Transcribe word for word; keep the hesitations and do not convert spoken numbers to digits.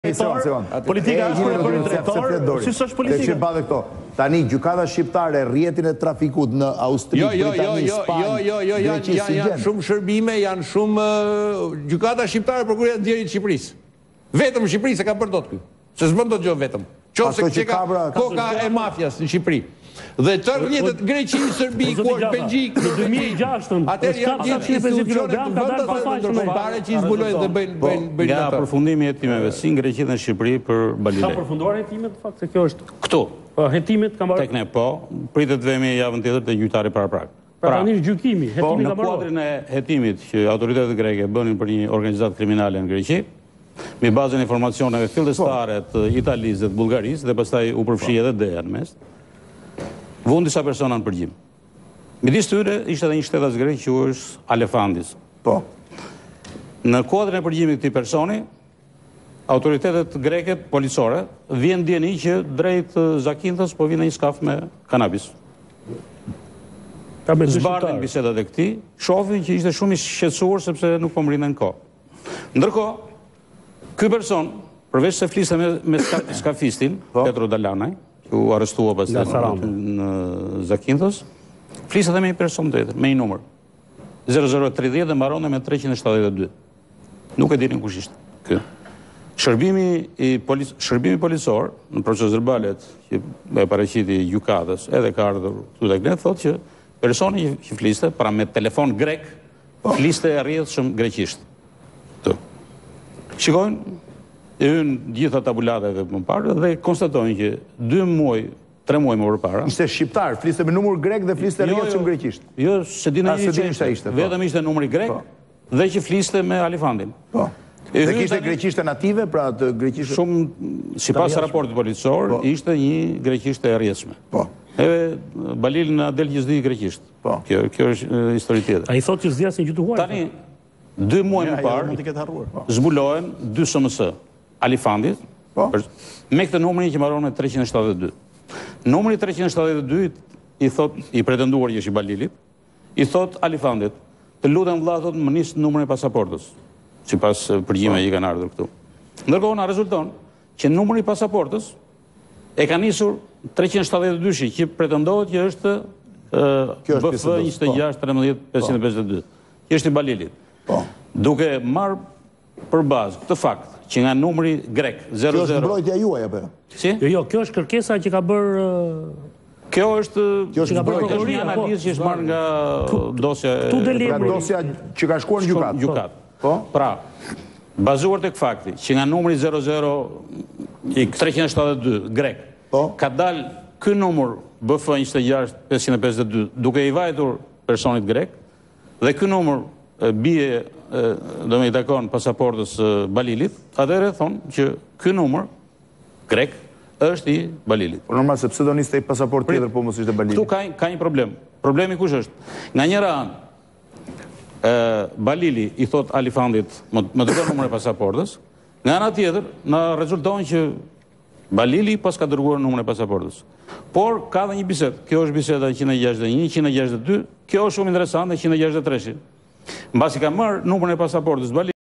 Politika është për për drejtor, si s'është politika. Te këto. Tani gjykata shqiptare rrjetin e trafikut në Austri, Britani, Spanjë. Jo, jo, jo, janë shumë shërbime, janë shumë gjykata shqiptare prokuroria e ndjerit Shqipërisë. Vetëm Shqipërisë e ka bërë dot ky. Se s'bën dot gjë vetëm. Qofse që ka koka e mafias në Shqipëri. Dhe të rrjetet Greqi, Serbi, Kuwait, Belgjik, në dy mijë e gjashtë atëherë janë gjithë institucionet ka dalë pafajshëm kombëtare që i zbulojnë dhe bëjnë bëjnë bëjnë nga përfundimi i hetimeve si në Greqi dhe në Shqipëri për Balile. Ka përfunduar hetimet në fakt se kjo është këtu. Po hetimet kanë marrë tek ne po, pritet vemi javën tjetër te gjyqtari para prag. Pra tani gjykimi, hetimi ka marrë. Në kuadrin e hetimit që autoritetet greke bënin për një organizatë kriminale në Greqi, me bazën e informacioneve fillestare të Italisë dhe të Bullgarisë dhe pastaj u përfshi edhe D-ja në mes. Vun disa persona në përgjim. Midis tyre ishte edhe një shtetas grek që është Alefandis. Po. Në kuadrin e përgjimit këtij personi, autoritetet greke policore vjen djeni që drejt Zakintës po vjen një skaf me kanabis. Zbardhin bisedat e këtij, shohin që ishte shumë i shqetësuar sepse nuk po mrinte në kohë. Ndërkohë, ky person, përveç se fliste me, me skafistin, Petro Dalanaj, u arrestua pas në Zakintës, flisë edhe me një person tjetër, me një numër. zero zero tridhjetë dhe mbaronte me treqind e shtatëdhjetë e dy. Nuk e dinin kush ishte ky. Shërbimi i polic shërbimi policor në proces verbalet që e paraqiti gjykatës, edhe ka ardhur këtu tek ne, thotë që personi që fliste, pra me telefon grek, fliste rrjedhshëm greqisht. Këtu. Shikojnë e hynë gjitha tabulateve më parë dhe konstatojnë që dy muaj, tre muaj më përpara. Ishte shqiptar, fliste me numër grek dhe fliste rrjedhshëm greqisht. Jo, se dinë një që ishte. Vetëm ishte numri grek dhe që fliste me Alifandin. Po. Dhe kishte greqishte native, pra të greqishte... Shumë, sipas raportit policor, ishte një greqishte e rrjedhshme. Po. Edhe Balil në del që zdi greqisht. Po. Kjo është histori tjetër. A i thotë që zdiasin që të huaj? Tani, dy muaj më parë, zbulohen dy S M S. Alifandit, me këtë numërin që mbaron me treqind e shtatëdhjetë e dy. Numëri treqind e shtatëdhjetë e dy i thot, i pretenduar që është i Balilit, i thot Alifandit, të lutem vëlla, thot, më nis numrin e pasaportës, sipas përgjimeve që kanë ardhur këtu. Ndërkohë na rezulton që numri i pasaportës e ka nisur treqind e shtatëdhjetë e dy që pretendohet që është B F njëzet e gjashtë tremëdhjetë pesëqind e pesëdhjetë e dy. Që është i Balilit. Duke marrë për bazë këtë fakt që nga numri grek zero zero... Kjo është mbrojtja juaj apo? Si? Jo, jo, kjo është kërkesa që ka bërë... Kjo është... Kjo është mbrojtja, është një analizë që është marrë nga dosja... Nga dosja që ka shkuar në gjykat. Gjykat. Pra, bazuar tek fakti që nga numri zero zero treqind e shtatëdhjetë e dy grek, ka dalë ky numër B F njëzet e gjashtë pesëqind e pesëdhjetë e dy duke i vajtur personit grek, dhe ky numër bie do me i takon pasaportës Balilit, atëherë thonë që ky numër grek është i Balilit. Por normal, sepse do niste i pasaport tjetër, po mos ishte Balilit. Këtu ka, ka një problem. Problemi kush është? Nga njëra anë, Balili i thot Alifandit më, më dërgon numrin e pasaportës, nga ana tjetër na rezulton që Balili pas ka dërguar numrin e pasaportës. Por ka dhe një bisedë. Kjo është biseda njëzet e gjashtëdhjetë e një, njëzet e gjashtëdhjetë e dy, kjo është shumë interesante, njëzet e gjashtëdhjetë e tre. Mbasi ka marrë numrin e pasaportës Bali